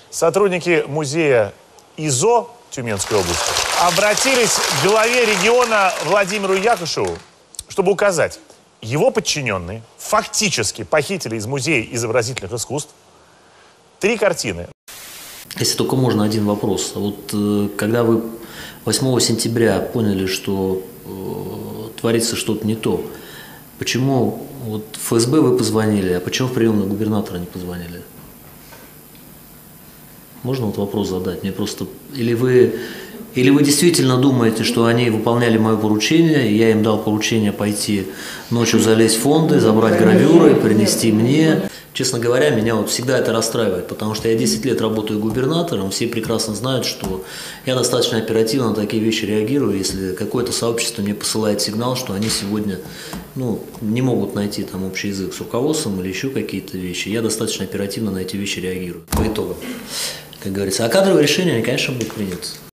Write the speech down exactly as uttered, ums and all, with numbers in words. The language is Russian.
Сотрудники музея ИЗО Тюменской области обратились к главе региона Владимиру Якушеву, чтобы указать, его подчиненные фактически похитили из музея изобразительных искусств три картины. Если только можно, один вопрос. Вот э, когда вы восьмого сентября поняли, что э, творится что-то не то, почему вот в эф эс бэ вы позвонили, а почему в приемную губернатора не позвонили? Можно вот вопрос задать? Мне просто... Или вы, или вы действительно думаете, что они выполняли мое поручение, и я им дал поручение пойти ночью залезть в фонды, забрать гравюры, принести мне? Честно говоря, меня вот всегда это расстраивает, потому что я десять лет работаю губернатором, все прекрасно знают, что я достаточно оперативно на такие вещи реагирую, если какое-то сообщество мне посылает сигнал, что они сегодня ну, не могут найти там общий язык с руководством или еще какие-то вещи, я достаточно оперативно на эти вещи реагирую по итогам, как говорится. А кадровые решения, они, конечно, будут приняты.